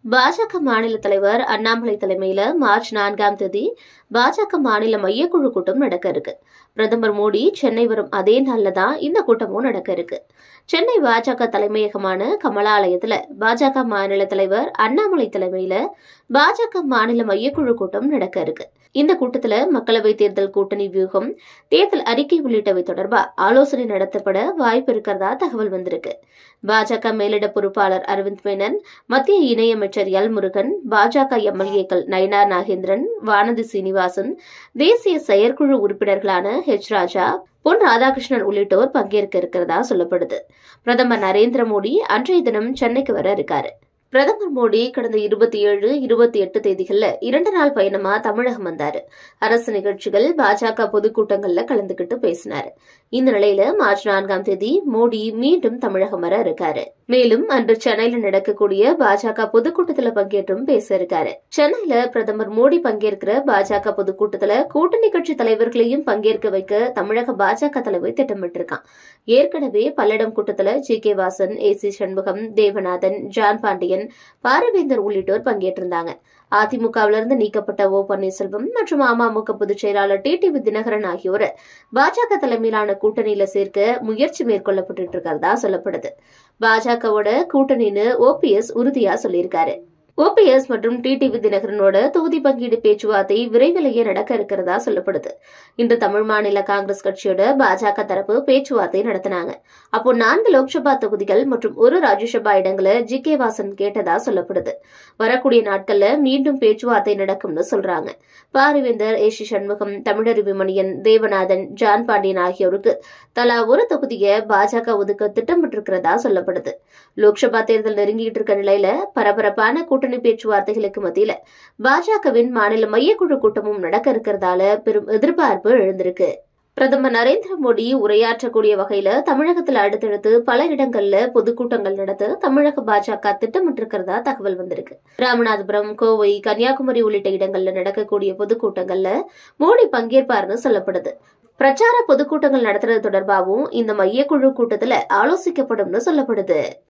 பாஜக மாநில தலைவர் அண்ணாமலை தலைமையில மார்ச் 4ஆம் தேதி பாஜக மாநில மையக்குழு கூட்டம் நடக்க இருக்கு. பிரதமர் மோடி சென்னை வரும் அதே நாள்ல தான் இந்த கூட்டமும் நடக்க இருக்கு. சென்னை பாஜக தலைமையகமான கமலாலயத்துல பாஜக மாநில தலைவர் அண்ணாமலை தலைமையில பாஜக மாநில மையக்குழு கூட்டம் நடக்க இருக்கு. இந்த கூட்டத்துல மக்களவை தேர்தல் கூட்டணி வியூகம், தேர்தல் அறிக்கை உள்ளிட்டவை தொடர்பா ஆலோசனை நடத்தப்பட வாய்ப்பு இருக்கிறதா தகவல் வந்திருக்கு. பாஜக மேலிட பொறுப்பாளர் அரவிந்த் மேனன், மத்திய இணையமைச்சர் எல் முருகன், பாஜக எம்எல்ஏக்கள் நயினார் நாகேந்திரன், வானதி சீனிவாசன், தேசிய செயற்குழு உறுப்பினர்களான ஹெச் ராஜா, பொன் ராதாகிருஷ்ணன் உள்ளிட்டோர் பங்கேற்க இருக்கிறதா சொல்லப்படுது. பிரதமர் நரேந்திர மோடி அன்றைய தினம் சென்னைக்கு வர இருக்காரு. பிரதமர் மோடி கடந்த 27, 28 தேதிகள்ல 2 நாள் பயணமா தமிழகம் வந்தாரு. அரசு நிகழ்ச்சிகள், பாஜக பொதுக்கூட்டங்கள்ல கலந்துகிட்டு பேசினாரு. இந்த நிலையில மார்ச் 4ஆம் தேதி மோடி மீண்டும் தமிழகம் வர இருக்காரு. மேலும் அன்று சென்னையில நடக்கக்கூடிய பாஜக பொதுக்கூட்டத்துல பங்கேற்றும் பேச இருக்காரு. சென்னையில பிரதமர் மோடி பங்கேற்கிற பாஜக பொதுக்கூட்டத்துல கூட்டணி கட்சி தலைவர்களையும் பங்கேற்க வைக்க தமிழக பாஜக தலைவர் திட்டமிட்டிருக்கான். ஏற்கனவே பல்லடம் கூட்டத்துல ஜி.கே. வாசன், ஏ.சி. சண்முகம், தேவநாதன், ஜான் பாண்டியன், பாரவேந்தர் உள்ளிட்டோர் பங்கேற்றிருந்தாங்க. அதிமுகவிலிருந்து நீக்கப்பட்ட ஓ பன்னீர்செல்வம் மற்றும் அமமுக பொதுச் செயலாளர் டிடிவி தினகரன் ஆகியோரை பாஜக தலைமையிலான கூட்டணியில சேர்க்க முயற்சி மேற்கொள்ளப்பட்டு இருக்கிறதா சொல்லப்படுது. பாஜகவோட கூட்டணின்னு ஓபிஎஸ் உறுதியா சொல்லியிருக்காரு. ஓபிஎஸ் மற்றும் டிடிவி தினகரனோட தொகுதி பங்கீடு பேச்சுவார்த்தை விரைவிலேயே நடக்க இருக்கிறதா சொல்லப்படுது. இன்று தமிழ் மாநில காங்கிரஸ் கட்சியோட பாஜக தரப்பு பேச்சுவார்த்தை நடத்தினாங்க. அப்போ 4 லோக்சபா தொகுதிகள் மற்றும் 1 ராஜ்யசபா இடங்களை ஜி.கே. வாசன் கேட்டதா சொல்லப்படுது. வரக்கூடிய நாட்கள்ல மீண்டும் பேச்சுவார்த்தை நடக்கும்னு சொல்றாங்க. பாரிவேந்தர், ஏ.சி. சண்முகம், தமிழருவி மணியன், தேவநாதன், ஜான் பாண்டியன் ஆகியோருக்கு தலா 1 தொகுதியை பாஜக ஒதுக்க திட்டமிட்டிருக்கிறதா சொல்லப்படுது. லோக்சபா தேர்தல் நெருங்கிட்டு இருக்க நிலையில பரபரப்பான கூட்டணி பேச்சுவார்த்தைகளுக்கு மத்தியில பாஜகவின் மாநில மையக்குழு கூட்டமும் நடக்க இருக்கிறதால பெரும் எதிர்பார்ப்பு எழுந்திருக்கு. பிரதமர் நரேந்திர மோடி உரையாற்றக்கூடிய வகையில தமிழகத்தில் அடுத்தடுத்து பல இடங்கள்ல பொதுக்கூட்டங்கள் நடத்த தமிழக பாஜக திட்டமிட்டிருக்கிறதா தகவல் வந்திருக்கு. ராமநாதபுரம், கோவை, கன்னியாகுமரி உள்ளிட்ட இடங்கள்ல நடக்கக்கூடிய பொதுக்கூட்டங்கள்ல மோடி பங்கேற்பார்னு சொல்லப்படுது. பிரச்சார பொதுக்கூட்டங்கள் நடத்துறது தொடர்பாகவும் இந்த மையக்குழு கூட்டத்துல ஆலோசிக்கப்படும் சொல்லப்படுது.